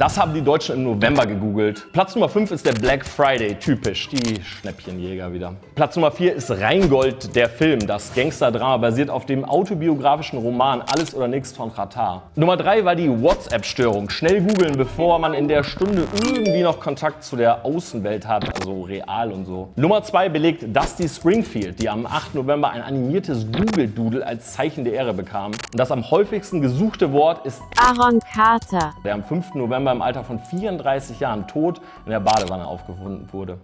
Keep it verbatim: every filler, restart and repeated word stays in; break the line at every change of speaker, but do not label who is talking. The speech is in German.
Das haben die Deutschen im November gegoogelt. Platz Nummer fünf ist der Black Friday, typisch, die Schnäppchenjäger wieder. Platz Nummer vier ist Rheingold, der Film. Das Gangsterdrama basiert auf dem autobiografischen Roman Alles oder Nix von Xatar. Nummer drei war die WhatsApp-Störung. Schnell googeln, bevor man in der Stunde irgendwie noch Kontakt zu der Außenwelt hat, also real und so. Nummer zwei belegt Dusty Springfield, die am achten November ein animiertes Google-Doodle als Zeichen der Ehre bekam. Und das am häufigsten gesuchte Wort ist
Aaron Carter,
der am fünften November im Alter von vierunddreißig Jahren tot in der Badewanne aufgefunden wurde.